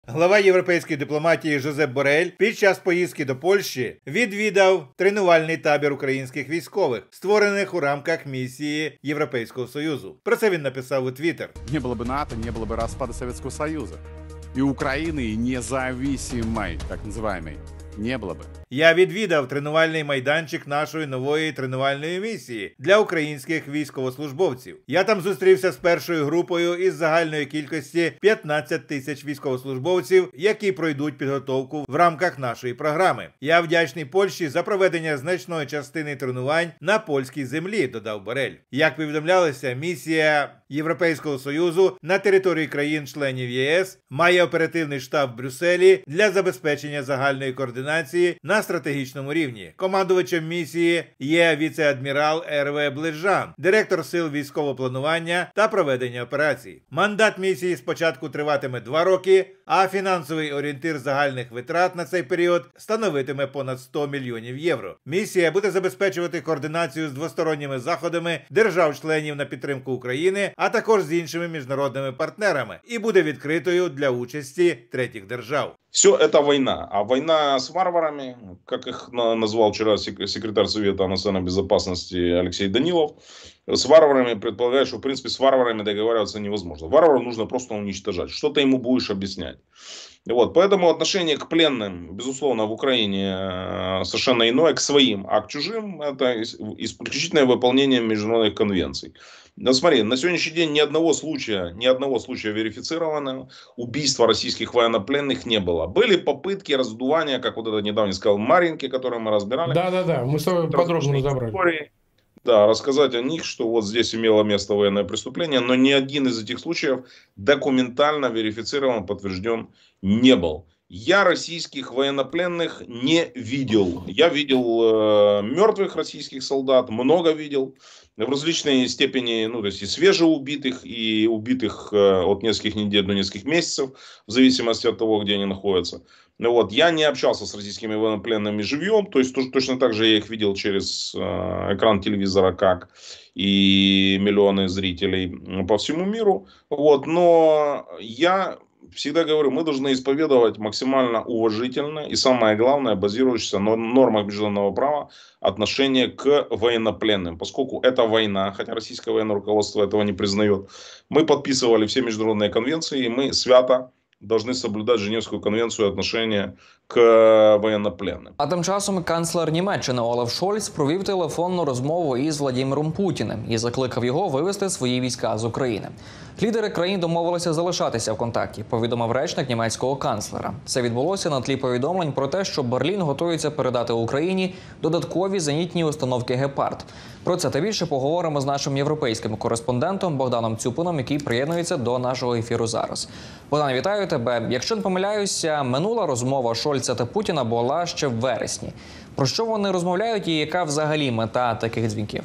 Глава європейської дипломатії Жозеп Борель під час поїздки до Польщі відвідав тренувальний табір українських військових, створених у рамках місії Європейського Союзу. Про це він написав у Твіттер. Не було б НАТО, не було б розпаду Совєтського Союзу. І України независимой, так називаємої, не було б. Я відвідав тренувальний майданчик нашої нової тренувальної місії для українських військовослужбовців. Я там зустрівся з першою групою із загальної кількості 15 тисяч військовослужбовців, які пройдуть підготовку в рамках нашої програми. Я вдячний Польщі за проведення значної частини тренувань на польській землі, додав Борель. Як повідомлялося, місія Європейського Союзу на території країн-членів ЄС має оперативний штаб в Брюсселі для забезпечення загальної координації на стратегічному рівні. Командувачем місії є віце-адмірал Р.В. Ближан, директор сил військового планування та проведення операцій. Мандат місії спочатку триватиме 2 роки, а фінансовий орієнтир загальних витрат на цей період становитиме понад 100 мільйонів євро. Місія буде забезпечувати координацію з двосторонніми заходами держав-членів на підтримку України, а також з іншими міжнародними партнерами, і буде відкритою для участі третіх держав. Все это война. А война с варварами, как их назвал вчера секретарь Совета национальной безопасности Алексей Данилов, с варварами предполагает, что в принципе с варварами договариваться невозможно. Варваров нужно просто уничтожать. Что ты ему будешь объяснять? Вот, поэтому отношение к пленным, безусловно, в Украине совершенно иное, к своим, а к чужим это исключительное выполнение международных конвенций. Но смотри, на сегодняшний день ни одного случая верифицированного убийства российских военнопленных не было. Были попытки раздувания, как вот это недавно сказал Маринки, который мы разбирали. Да, мы с тобой подробно разобрали. Да, рассказать о них, что вот здесь имело место военное преступление, но ни один из этих случаев документально верифицирован, подтвержден не был. Я российских военнопленных не видел. Я видел мертвых российских солдат, много видел. В различной степени, ну, то есть и свежеубитых, и убитых от нескольких недель до нескольких месяцев, в зависимости от того, где они находятся. Вот. Я не общался с российскими военнопленными живьем, то есть точно так же я их видел через экран телевизора, как и миллионы зрителей по всему миру. Вот. Но я всегда говорю, мы должны исповедовать максимально уважительно и, самое главное, базирующееся на нормах международного права отношение к военнопленным. Поскольку это война, хотя российское военное руководство этого не признает, мы подписывали все международные конвенции, и мы свято должны соблюдать Женевскую конвенцию отношения к воєннопленним. А тим часом канцлер Німеччини Олаф Шольц провів телефонну розмову із Владимиром Путіним і закликав його вивести свої війська з України. Лідери країн домовилися залишатися в контакті, повідомив речник німецького канцлера. Це відбулося на тлі повідомлень про те, що Берлін готується передати Україні додаткові зенітні установки «Гепард». Про це та більше поговоримо з нашим європейським кореспондентом Богданом Цюпином, який приєднується до нашого ефіру зараз. Богдан, вітаю тебе. Якщо не помиляюся, минула розмова Шольца та Путіна була ще в вересні. Про що вони розмовляють і яка взагалі мета таких дзвінків?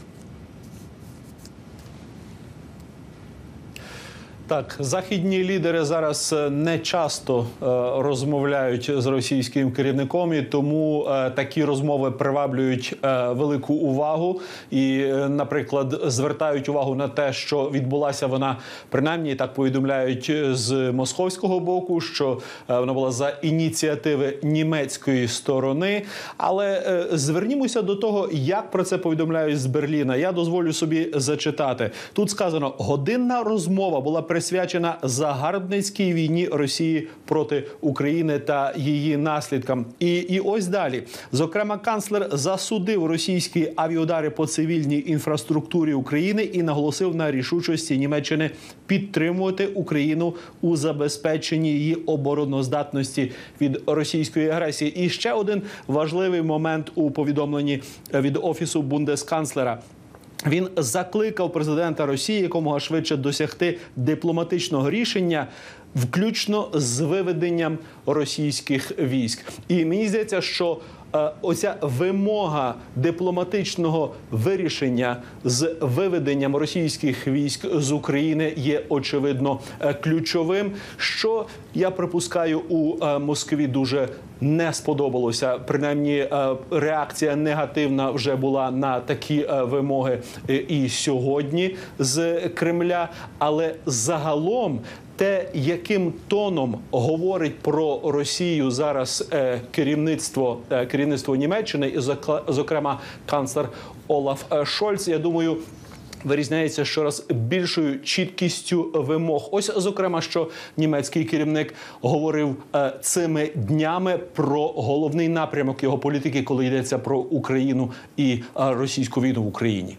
Так, західні лідери зараз не часто розмовляють з російським керівником, і тому такі розмови приваблюють велику увагу. І, наприклад, звертають увагу на те, що відбулася вона, принаймні так повідомляють з московського боку, що вона була за ініціативи німецької сторони. Але звернімося до того, як про це повідомляють з Берліна. Я дозволю собі зачитати. Тут сказано, годинна розмова була присвячена загарбницькій війні Росії проти України та її наслідкам. І ось далі. Зокрема, канцлер засудив російські авіаудари по цивільній інфраструктурі України і наголосив на рішучості Німеччини підтримувати Україну у забезпеченні її обороноздатності від російської агресії. І ще один важливий момент у повідомленні від Офісу бундесканцлера. Він закликав президента Росії якомога швидше досягти дипломатичного рішення, включно з виведенням російських військ. І мені здається, що оця вимога дипломатичного вирішення з виведенням російських військ з України є, очевидно, ключовим, що, я припускаю, у Москві дуже не сподобалося. Принаймні, реакція негативна вже була на такі вимоги і сьогодні з Кремля. Але загалом те, яким тоном говорить про Росію зараз керівництво Німеччини, і, зокрема, канцлер Олаф Шольц, я думаю, вирізняється щораз більшою чіткістю вимог. Ось, зокрема, що німецький керівник говорив цими днями про головний напрямок його політики, коли йдеться про Україну і російську війну в Україні.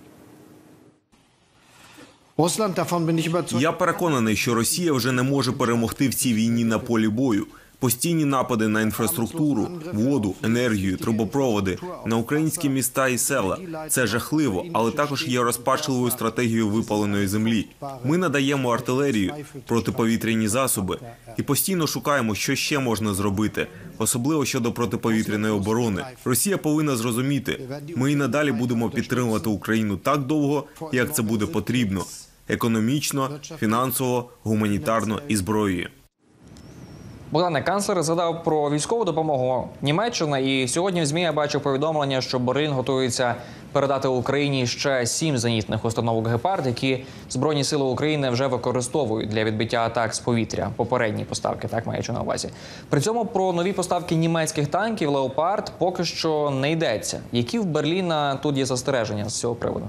Я переконаний, що Росія вже не може перемогти в цій війні на полі бою. Постійні напади на інфраструктуру, воду, енергію, трубопроводи, на українські міста і села – це жахливо, але також є розпачливою стратегією випаленої землі. Ми надаємо артилерію, протиповітряні засоби і постійно шукаємо, що ще можна зробити, особливо щодо протиповітряної оборони. Росія повинна зрозуміти, ми і надалі будемо підтримувати Україну так довго, як це буде потрібно – економічно, фінансово, гуманітарно і зброєю. Богдане, канцлер згадав про військову допомогу Німеччини, і сьогодні в ЗМІ я бачу повідомлення, що Берлін готується передати Україні ще 7 зенітних установок «Гепард», які Збройні сили України вже використовують для відбиття атак з повітря. Попередні поставки, так маючи на увазі. При цьому про нові поставки німецьких танків «Леопард» поки що не йдеться. Які в Берліна тут є застереження з цього приводу?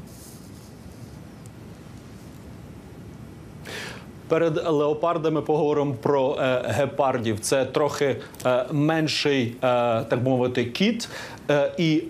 Перед леопардами поговоримо про гепардів. Це трохи менший, так би мовити, кіт і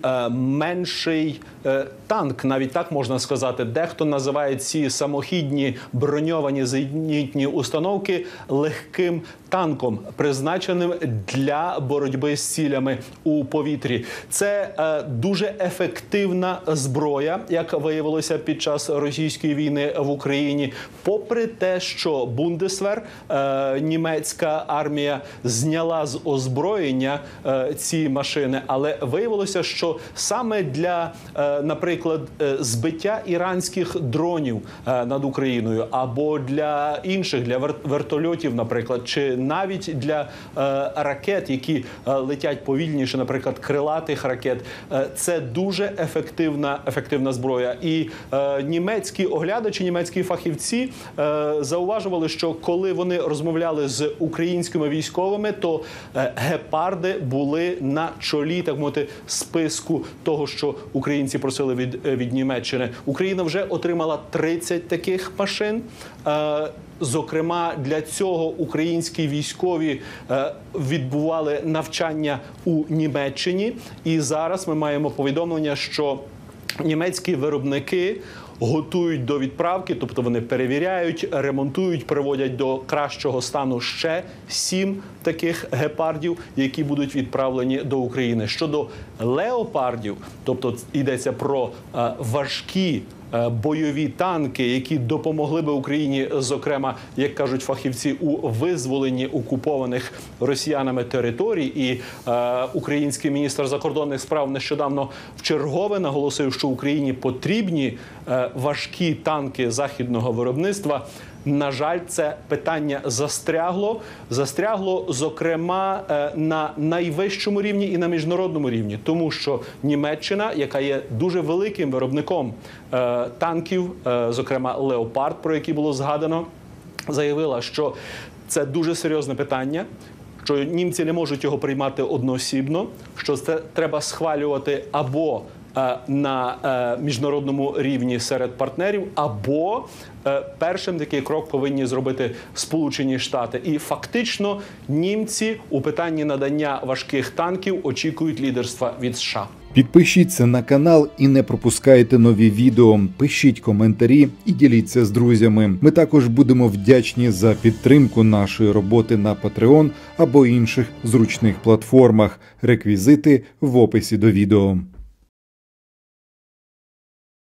менший танк, навіть так можна сказати. Дехто називає ці самохідні броньовані зенітні установки легким танком, призначеним для боротьби з цілями у повітрі. Це дуже ефективна зброя, як виявилося під час російської війни в Україні. Попри те, що Бундесвер, німецька армія, зняла з озброєння ці машини, але виявилося, що саме для, наприклад, збиття іранських дронів над Україною або для інших, для вертольотів, наприклад, чи навіть для ракет, які летять повільніше, наприклад, крилатих ракет, це дуже ефективна зброя. І німецькі оглядачі, німецькі фахівці зауважували, що коли вони розмовляли з українськими військовими, то гепарди були на чолі, так мовити, списку того, що українці просили від Німеччини. Україна вже отримала 30 таких машин. Зокрема, для цього українські військові відбували навчання у Німеччині. І зараз ми маємо повідомлення, що німецькі виробники готують до відправки, тобто вони перевіряють, ремонтують, приводять до кращого стану ще 7 таких гепардів, які будуть відправлені до України. Щодо леопардів, тобто йдеться про важкі бойові танки, які допомогли би Україні, зокрема, як кажуть фахівці, у визволенні окупованих росіянами територій. І український міністр закордонних справ нещодавно вчергове наголосив, що Україні потрібні важкі танки західного виробництва. На жаль, це питання застрягло, зокрема, на найвищому рівні і на міжнародному рівні. Тому що Німеччина, яка є дуже великим виробником танків, зокрема «Леопард», про який було згадано, заявила, що це дуже серйозне питання, що німці не можуть його приймати одноосібно, що це треба схвалювати або на міжнародному рівні серед партнерів, або першим такий крок повинні зробити Сполучені Штати. І фактично німці у питанні надання важких танків очікують лідерства від США. Підпишіться на канал і не пропускайте нові відео. Пишіть коментарі і діліться з друзями. Ми також будемо вдячні за підтримку нашої роботи на Patreon або інших зручних платформах. Реквізити в описі до відео.